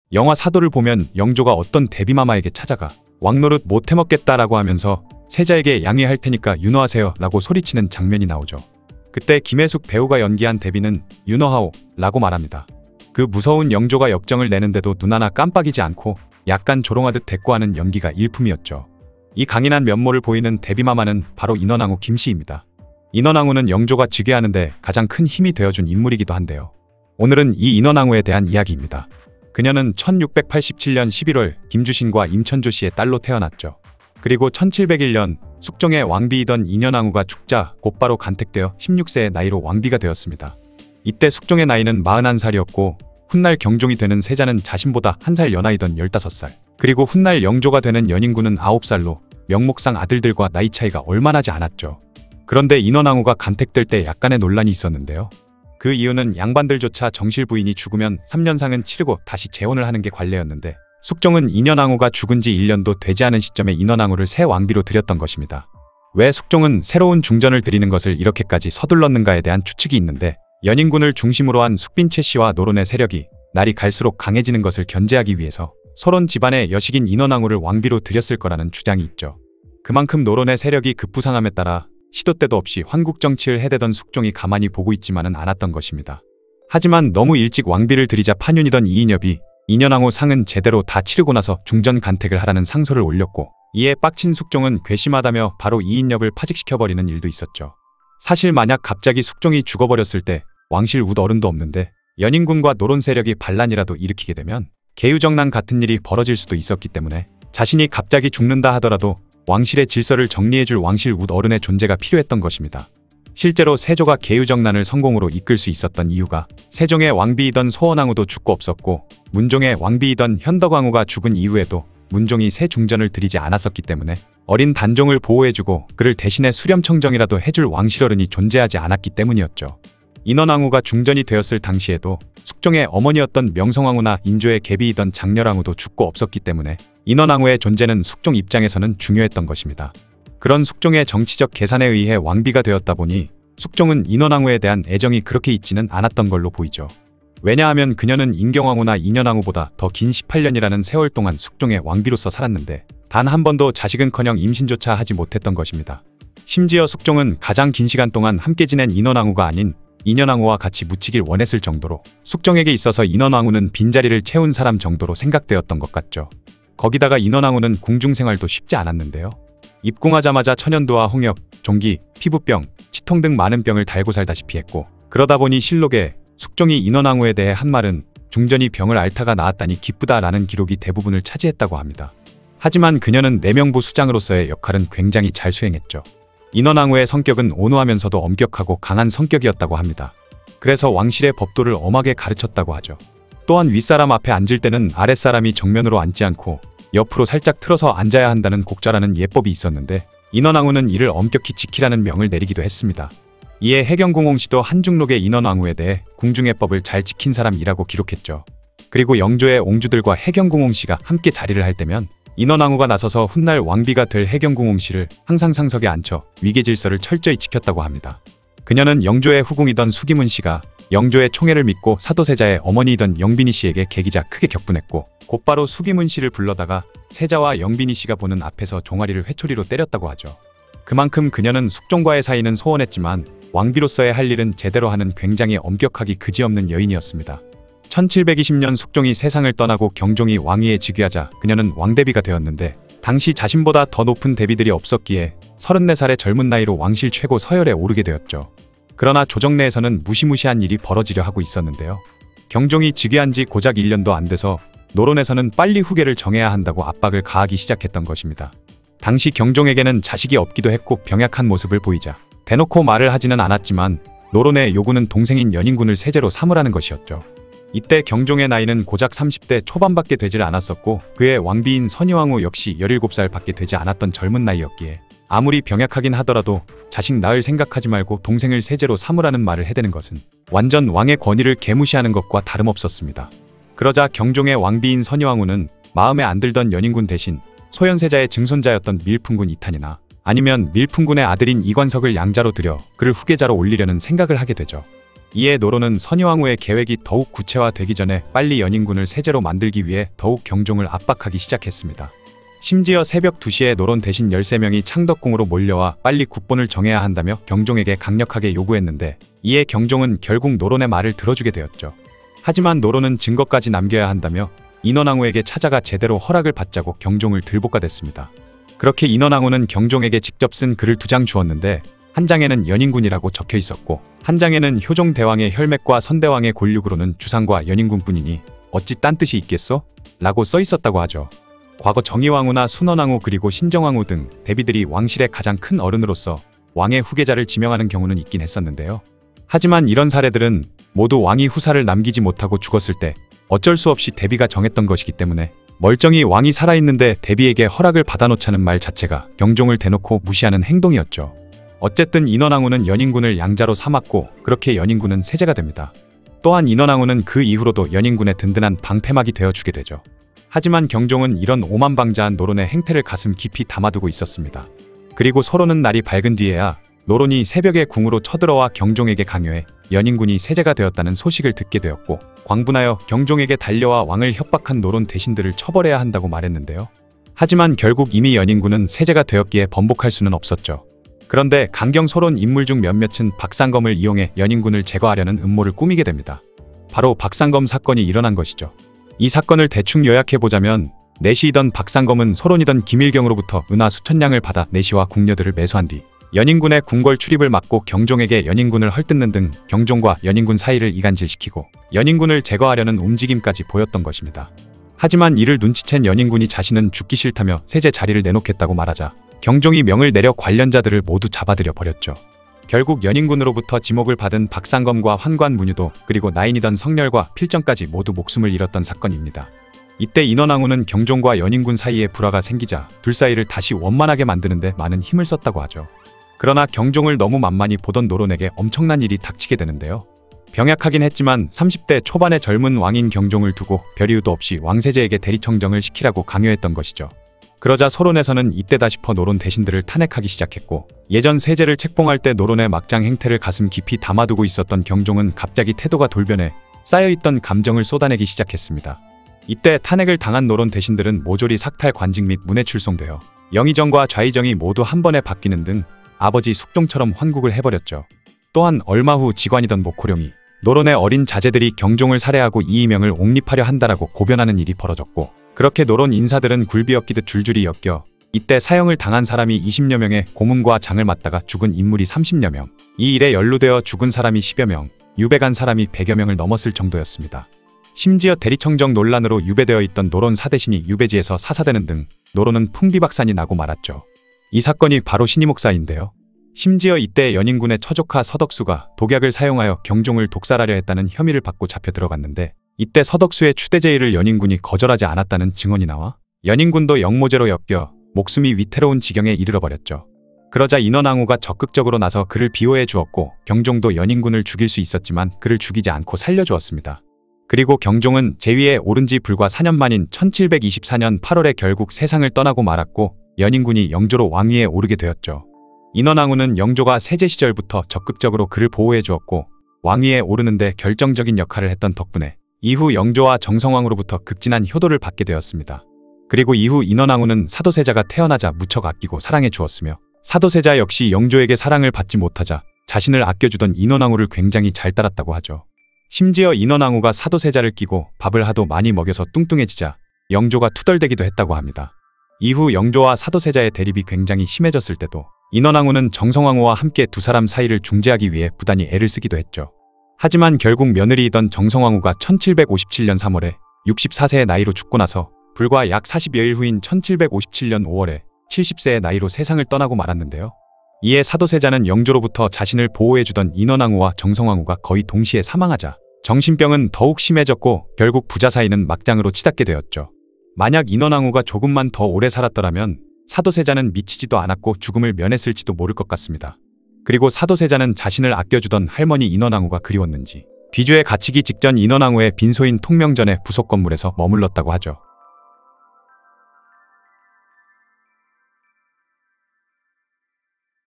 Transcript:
영화 사도를 보면 영조가 어떤 대비마마에게 찾아가 왕노릇 못 해먹겠다라고 하면서 세자에게 양해할 테니까 윤허하세요 라고 소리치는 장면이 나오죠. 그때 김혜숙 배우가 연기한 대비는 윤허하오 라고 말합니다. 그 무서운 영조가 역정을 내는데도 눈 하나 깜빡이지 않고 약간 조롱하듯 대꾸하는 연기가 일품이었죠. 이 강인한 면모를 보이는 대비마마는 바로 인원왕후 김씨입니다. 인원왕후는 영조가 즉위하는데 가장 큰 힘이 되어준 인물이기도 한데요. 오늘은 이 인원왕후에 대한 이야기입니다. 그녀는 1687년 11월 김주신과 임천조 씨의 딸로 태어났죠. 그리고 1701년 숙종의 왕비이던 인현왕후가 죽자 곧바로 간택되어 16세의 나이로 왕비가 되었습니다. 이때 숙종의 나이는 41살이었고 훗날 경종이 되는 세자는 자신보다 한 살 연하이던 15살, 그리고 훗날 영조가 되는 연인군은 9살로 명목상 아들들과 나이 차이가 얼마 나지 않았죠. 그런데 인원왕후가 간택될 때 약간의 논란이 있었는데요. 그 이유는 양반들조차 정실 부인이 죽으면 3년상은 치르고 다시 재혼을 하는 게 관례였는데 숙종은 인현왕후가 죽은 지 1년도 되지 않은 시점에 인원왕후를 새 왕비로 들였던 것입니다. 왜 숙종은 새로운 중전을 들이는 것을 이렇게까지 서둘렀는가에 대한 추측이 있는데, 연인군을 중심으로 한 숙빈 최씨와 노론의 세력이 날이 갈수록 강해지는 것을 견제하기 위해서 소론 집안의 여식인 인원왕후를 왕비로 들였을 거라는 주장이 있죠. 그만큼 노론의 세력이 급부상함에 따라 시도 때도 없이 환국 정치를 해대던 숙종이 가만히 보고 있지만은 않았던 것입니다. 하지만 너무 일찍 왕비를 들이자 판윤이던 이인엽이 인현왕후 상은 제대로 다 치르고 나서 중전 간택을 하라는 상소를 올렸고, 이에 빡친 숙종은 괘씸하다며 바로 이인엽을 파직시켜버리는 일도 있었죠. 사실 만약 갑자기 숙종이 죽어버렸을 때 왕실 웃 어른도 없는데 연인군과 노론 세력이 반란이라도 일으키게 되면 계유정난 같은 일이 벌어질 수도 있었기 때문에 자신이 갑자기 죽는다 하더라도 왕실의 질서를 정리해줄 왕실 웃 어른의 존재가 필요했던 것입니다. 실제로 세조가 계유정난을 성공으로 이끌 수 있었던 이유가 세종의 왕비이던 소원왕후도 죽고 없었고 문종의 왕비이던 현덕왕후가 죽은 이후에도 문종이 새 중전을 들이지 않았었기 때문에 어린 단종을 보호해주고 그를 대신에 수렴청정이라도 해줄 왕실어른이 존재하지 않았기 때문이었죠. 인원왕후가 중전이 되었을 당시에도 숙종의 어머니였던 명성왕후나 인조의 계비이던 장렬왕후도 죽고 없었기 때문에 인원왕후의 존재는 숙종 입장에서는 중요했던 것입니다. 그런 숙종의 정치적 계산에 의해 왕비가 되었다 보니 숙종은 인원왕후에 대한 애정이 그렇게 있지는 않았던 걸로 보이죠. 왜냐하면 그녀는 인경왕후나 인현왕후보다 더 긴 18년이라는 세월 동안 숙종의 왕비로서 살았는데 단 한 번도 자식은커녕 임신조차 하지 못했던 것입니다. 심지어 숙종은 가장 긴 시간 동안 함께 지낸 인원왕후가 아닌 인현왕후와 같이 묻히길 원했을 정도로 숙종에게 있어서 인원왕후는 빈자리를 채운 사람 정도로 생각되었던 것 같죠. 거기다가 인원왕후는 궁중생활도 쉽지 않았는데요. 입궁하자마자 천연두와 홍역, 종기, 피부병, 치통 등 많은 병을 달고 살다시피 했고, 그러다 보니 실록에 숙종이 인원왕후에 대해 한 말은 중전이 병을 앓다가 나았다니 기쁘다라는 기록이 대부분을 차지했다고 합니다. 하지만 그녀는 내명부 수장으로서의 역할은 굉장히 잘 수행했죠. 인원왕후의 성격은 온화하면서도 엄격하고 강한 성격이었다고 합니다. 그래서 왕실의 법도를 엄하게 가르쳤다고 하죠. 또한 윗사람 앞에 앉을 때는 아랫사람이 정면으로 앉지 않고 옆으로 살짝 틀어서 앉아야 한다는 곡자라는 예법이 있었는데 인원왕후는 이를 엄격히 지키라는 명을 내리기도 했습니다. 이에 해경궁홍씨도 한중록의 인원왕후에 대해 궁중예법을 잘 지킨 사람이라고 기록했죠. 그리고 영조의 옹주들과 해경궁홍씨가 함께 자리를 할 때면 인원왕후가 나서서 훗날 왕비가 될 해경궁홍씨를 항상 상석에 앉혀 위계질서를 철저히 지켰다고 합니다. 그녀는 영조의 후궁이던 수기문씨가 영조의 총애를 믿고 사도세자의 어머니이던 영빈이씨에게 계기자 크게 격분했고 곧바로 수기문씨를 불러다가 세자와 영빈이씨가 보는 앞에서 종아리를 회초리로 때렸다고 하죠. 그만큼 그녀는 숙종과의 사이는 소원했지만 왕비로서의 할 일은 제대로 하는 굉장히 엄격하기 그지없는 여인이었습니다. 1720년 숙종이 세상을 떠나고 경종이 왕위에 즉위하자 그녀는 왕대비가 되었는데 당시 자신보다 더 높은 대비들이 없었기에 34살의 젊은 나이로 왕실 최고 서열에 오르게 되었죠. 그러나 조정 내에서는 무시무시한 일이 벌어지려 하고 있었는데요. 경종이 즉위한 지 고작 1년도 안 돼서 노론에서는 빨리 후계를 정해야 한다고 압박을 가하기 시작했던 것입니다. 당시 경종에게는 자식이 없기도 했고 병약한 모습을 보이자 대놓고 말을 하지는 않았지만 노론의 요구는 동생인 연인군을 세제로 삼으라는 것이었죠. 이때 경종의 나이는 고작 30대 초반밖에 되질 않았었고 그의 왕비인 선희왕후 역시 17살 밖에 되지 않았던 젊은 나이였기에 아무리 병약하긴 하더라도 자식 낳을 생각하지 말고 동생을 세제로 삼으라는 말을 해대는 것은 완전 왕의 권위를 개무시하는 것과 다름없었습니다. 그러자 경종의 왕비인 선희왕후는 마음에 안 들던 연인군 대신 소현세자의 증손자였던 밀풍군 이탄이나 아니면 밀풍군의 아들인 이관석을 양자로 들여 그를 후계자로 올리려는 생각을 하게 되죠. 이에 노론은 선의왕후의 계획이 더욱 구체화되기 전에 빨리 연인군을 세제로 만들기 위해 더욱 경종을 압박하기 시작했습니다. 심지어 새벽 2시에 노론 대신 13명이 창덕궁으로 몰려와 빨리 국본을 정해야 한다며 경종에게 강력하게 요구했는데 이에 경종은 결국 노론의 말을 들어주게 되었죠. 하지만 노론은 증거까지 남겨야 한다며 인원왕후에게 찾아가 제대로 허락을 받자고 경종을 들볶아댔습니다. 그렇게 인원왕후는 경종에게 직접 쓴 글을 2장 주었는데 한 장에는 연인군이라고 적혀 있었고 한 장에는 효종대왕의 혈맥과 선대왕의 골육으로는 주상과 연인군뿐이니 어찌 딴 뜻이 있겠소? 라고 써 있었다고 하죠. 과거 정의왕후나 순원왕후 그리고 신정왕후 등 대비들이 왕실의 가장 큰 어른으로서 왕의 후계자를 지명하는 경우는 있긴 했었는데요. 하지만 이런 사례들은 모두 왕이 후사를 남기지 못하고 죽었을 때 어쩔 수 없이 대비가 정했던 것이기 때문에 멀쩡히 왕이 살아있는데 대비에게 허락을 받아놓자는 말 자체가 경종을 대놓고 무시하는 행동이었죠. 어쨌든 인원왕후는 연인군을 양자로 삼았고 그렇게 연인군은 세제가 됩니다. 또한 인원왕후는 그 이후로도 연인군의 든든한 방패막이 되어주게 되죠. 하지만 경종은 이런 오만방자한 노론의 행태를 가슴 깊이 담아두고 있었습니다. 그리고 서로는 날이 밝은 뒤에야 노론이 새벽에 궁으로 쳐들어와 경종에게 강요해 연인군이 세제가 되었다는 소식을 듣게 되었고 광분하여 경종에게 달려와 왕을 협박한 노론 대신들을 처벌해야 한다고 말했는데요. 하지만 결국 이미 연인군은 세제가 되었기에 번복할 수는 없었죠. 그런데 강경 소론 인물 중 몇몇은 박상검을 이용해 연인군을 제거하려는 음모를 꾸미게 됩니다. 바로 박상검 사건이 일어난 것이죠. 이 사건을 대충 요약해보자면 내시이던 박상검은 소론이던 김일경으로부터 은하 수천냥을 받아 내시와 궁녀들을 매수한 뒤 연인군의 궁궐 출입을 막고 경종에게 연인군을 헐뜯는 등 경종과 연인군 사이를 이간질시키고 연인군을 제거하려는 움직임까지 보였던 것입니다. 하지만 이를 눈치챈 연인군이 자신은 죽기 싫다며 세제 자리를 내놓겠다고 말하자 경종이 명을 내려 관련자들을 모두 잡아들여 버렸죠. 결국 연인군으로부터 지목을 받은 박상검과 환관 문유도 그리고 나인이던 성렬과 필정까지 모두 목숨을 잃었던 사건입니다. 이때 인원왕후는 경종과 연인군 사이에 불화가 생기자 둘 사이를 다시 원만하게 만드는데 많은 힘을 썼다고 하죠. 그러나 경종을 너무 만만히 보던 노론에게 엄청난 일이 닥치게 되는데요. 병약하긴 했지만 30대 초반의 젊은 왕인 경종을 두고 별 이유도 없이 왕세제에게 대리청정을 시키라고 강요했던 것이죠. 그러자 소론에서는 이때다 싶어 노론 대신들을 탄핵하기 시작했고 예전 세제를 책봉할 때 노론의 막장 행태를 가슴 깊이 담아두고 있었던 경종은 갑자기 태도가 돌변해 쌓여있던 감정을 쏟아내기 시작했습니다. 이때 탄핵을 당한 노론 대신들은 모조리 삭탈 관직 및 문에 출송되어 영의정과 좌의정이 모두 한 번에 바뀌는 등 아버지 숙종처럼 환국을 해버렸죠. 또한 얼마 후 직관이던 목호룡이 노론의 어린 자제들이 경종을 살해하고 이의명을 옹립하려 한다라고 고변하는 일이 벌어졌고 그렇게 노론 인사들은 굴비 엮이듯 줄줄이 엮여 이때 사형을 당한 사람이 20여 명의 고문과 장을 맞다가 죽은 인물이 30여 명, 이 일에 연루되어 죽은 사람이 10여 명, 유배간 사람이 100여 명을 넘었을 정도였습니다. 심지어 대리청정 논란으로 유배되어 있던 노론 사대신이 유배지에서 사사되는 등 노론은 풍비박산이 나고 말았죠. 이 사건이 바로 신이목사인데요. 심지어 이때 연인군의 처조카 서덕수가 독약을 사용하여 경종을 독살하려 했다는 혐의를 받고 잡혀 들어갔는데 이때 서덕수의 추대제의를 연인군이 거절하지 않았다는 증언이 나와 연인군도 역모죄로 엮여 목숨이 위태로운 지경에 이르러버렸죠. 그러자 인원왕후가 적극적으로 나서 그를 비호해 주었고 경종도 연인군을 죽일 수 있었지만 그를 죽이지 않고 살려주었습니다. 그리고 경종은 제위에 오른 지 불과 4년 만인 1724년 8월에 결국 세상을 떠나고 말았고 연인군이 영조로 왕위에 오르게 되었죠. 인원왕후는 영조가 세제 시절부터 적극적으로 그를 보호해 주었고 왕위에 오르는데 결정적인 역할을 했던 덕분에 이후 영조와 정성왕후로부터 극진한 효도를 받게 되었습니다. 그리고 이후 인원왕후는 사도세자가 태어나자 무척 아끼고 사랑해 주었으며 사도세자 역시 영조에게 사랑을 받지 못하자 자신을 아껴주던 인원왕후를 굉장히 잘 따랐다고 하죠. 심지어 인원왕후가 사도세자를 끼고 밥을 하도 많이 먹여서 뚱뚱해지자 영조가 투덜대기도 했다고 합니다. 이후 영조와 사도세자의 대립이 굉장히 심해졌을 때도 인원왕후는 정성왕후와 함께 두 사람 사이를 중재하기 위해 부단히 애를 쓰기도 했죠. 하지만 결국 며느리이던 정성왕후가 1757년 3월에 64세의 나이로 죽고 나서 불과 약 40여일 후인 1757년 5월에 70세의 나이로 세상을 떠나고 말았는데요. 이에 사도세자는 영조로부터 자신을 보호해주던 인원왕후와 정성왕후가 거의 동시에 사망하자 정신병은 더욱 심해졌고 결국 부자 사이는 막장으로 치닫게 되었죠. 만약 인원왕후가 조금만 더 오래 살았더라면 사도세자는 미치지도 않았고 죽음을 면했을지도 모를 것 같습니다. 그리고 사도세자는 자신을 아껴주던 할머니 인원왕후가 그리웠는지 뒤주에 갇히기 직전 인원왕후의 빈소인 통명전의 부속 건물에서 머물렀다고 하죠.